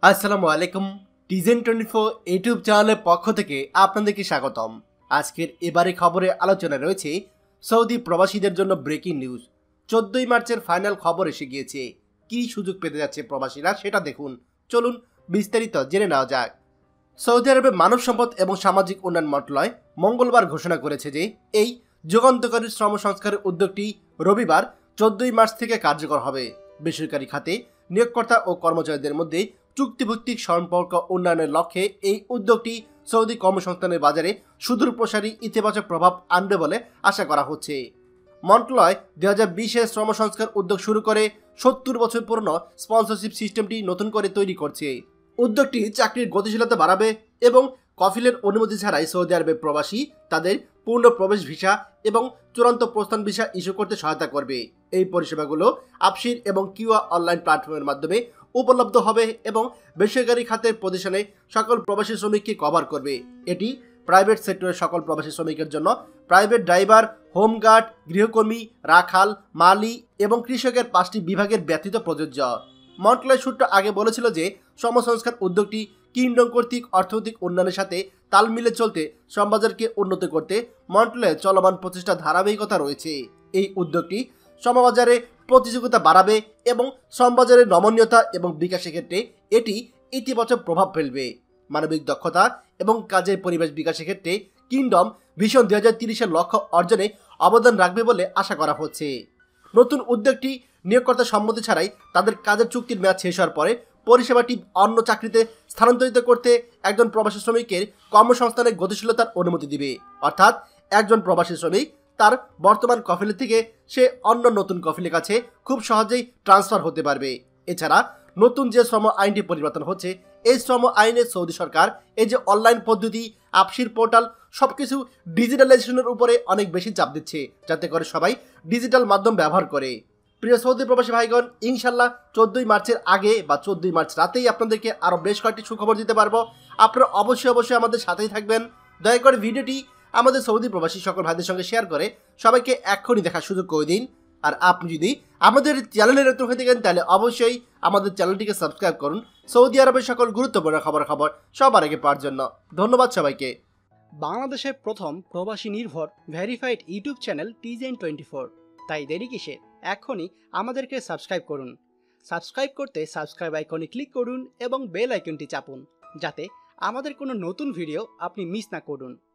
আসসালামু আলাইকুম। টিজেন 24 ইউটিউব চ্যানেলের পক্ষ থেকে আপনাদেরকে স্বাগতম। আজকের এবারে খবরে আলোচনা রয়েছে সৌদি প্রবাসীদের জন্য ব্রেকিং নিউজ। 14ই মার্চের ফাইনাল খবর এসে গিয়েছে। কি সুযোগ পেতে যাচ্ছে প্রবাসীরা সেটা দেখুন। চলুন বিস্তারিত জেনে নেওয়া যাক। সৌদি আরবের মানব সম্পদ এবং সামাজিক উন্নয়ন মন্ত্রণালয় মঙ্গলবার ঘোষণা করেছে যে এই যুগান্তকারী শ্রম সংস্কারের উদ্যোগটি রবিবার 14ই মার্চ থেকে কার্যকর হবে। বেসরকারি খাতে নিয়োগকর্তা ও কর্মচারীদের মধ্যে চুক্তিভিত্তিক সম্পর্ক উন্নয়নের লক্ষ্যে এই উদ্যোগটি সৌদি কর্মসংস্থানের বাজারে সুদূরপ্রসারী ইতিবাচক প্রভাব আনবে বলে আশা করা হচ্ছে। মন্ত্রণালয় 2020-এ শ্রম সংস্কার উদ্যোগ শুরু করে 70 বছর পুরনো স্পন্সরশিপ সিস্টেমটি নতুন করে তৈরি করছে। উদ্যোগটি চাকরির গতিশীলতা বাড়াবে এবং কফিলের অনুমতি ছাড়াই সৌদি আরবের প্রবাসী তাদের পূর্ণ প্রবেশ ভিসা এবং চূড়ান্ত প্রস্থান ভিসা ইস্যু করতে সহায়তা করবে। এই পরিষেবাগুলো আপসির এবং কিউয়া অনলাইন প্ল্যাটফর্মের মাধ্যমে উপলব্ধ হবে এবং বেসরকারি খাতের প্রতিষ্ঠানে সকল প্রবাসী শ্রমিককে কভার করবে। এটি প্রাইভেট সেক্টরের সকল প্রবাসী শ্রমিকের জন্য প্রাইভেট ড্রাইভার, হোমগার্ড, গৃহকর্মী, রাখাল, মালি এবং কৃষকের 5টি বিভাগের ব্যতীত প্রযোজ্য। মন্ত্রণালয় সূত্র আগে বলেছিল যে শ্রম সংস্কার উদ্যোগটি কিংডম কর্তৃক অর্থনৈতিক উন্নয়নের সাথে তাল মিলে চলতে শ্রমবাজারকে উন্নত করতে মন্ত্রণালয়ের চলমান প্রচেষ্টা ধারাবাহিকতা রয়েছে। এই উদ্যোগটি শ্রমবাজারে প্রতিযোগিতা বাড়াবে এবং শ্রমবাজারের নমনীয়তা এবং বিকাশের ক্ষেত্রে এটি ইতিবাচক প্রভাব ফেলবে। মানবিক দক্ষতা এবং কাজের পরিবেশ বিকাশের ক্ষেত্রে কিংডম ভিশন 2030-এর লক্ষ্য অর্জনে অবদান রাখবে বলে আশা করা হচ্ছে। নতুন উদ্যোগটি নিয়োগকর্তা সম্মতি ছাড়াই তাদের কাজের চুক্তির মেয়াদ শেষ হওয়ার পরে পরিষেবাটি অন্য চাকরিতে স্থানান্তরিত করতে একজন প্রবাসী শ্রমিকের কর্মসংস্থানের গতিশীলতার অনুমতি দিবে। অর্থাৎ একজন প্রবাসী শ্রমিক তার বর্তমান কফিলের থেকে সে অন্য নতুন কফিলের কাছে খুব সহজেই ট্রান্সফার হতে পারবে। এছাড়া নতুন যে শ্রম আইনটি পরিবর্তন হচ্ছে, এই শ্রম আইনে সৌদি সরকার এই যে অনলাইন পদ্ধতি, আপসির পোর্টাল সবকিছু ডিজিটালাইজেশনের উপরে অনেক বেশি চাপ দিচ্ছে, যাতে করে সবাই ডিজিটাল মাধ্যম ব্যবহার করে। প্রিয় সৌদি প্রবাসী ভাইগণ, ইনশাল্লাহ 14ই মার্চের আগে বা 14ই মার্চ রাতেই আপনাদেরকে আরও বেশ কয়েকটি সুখবর দিতে পারবো। আপনারা অবশ্যই আমাদের সাথেই থাকবেন। দয়া করে ভিডিওটি আমাদের সৌদি প্রবাসী সকল ভাইদের সঙ্গে শেয়ার করে সবাইকে এক্ষুনি দেখার সুযোগ করে দিন। আর আপনি যদি আমাদের চ্যানেলে নতুন হয়ে থাকেন তাহলে অবশ্যই আমাদের চ্যানেলটিকে সাবস্ক্রাইব করুন সৌদি আরবের সকল গুরুত্বপূর্ণ খবর সবার আগে পাওয়ার জন্য। ধন্যবাদ সবাইকে। বাংলাদেশের প্রথম প্রবাসী নির্ভর ভেরিফাইড ইউটিউব চ্যানেল টিজেন 24। তাই দেরি কিসের, এখনই আমাদেরকে সাবস্ক্রাইব করুন। সাবস্ক্রাইব করতে সাবস্ক্রাইব আইকনে ক্লিক করুন এবং বেল আইকনটি চাপুন, যাতে আমাদের কোনো নতুন ভিডিও আপনি মিস না করুন।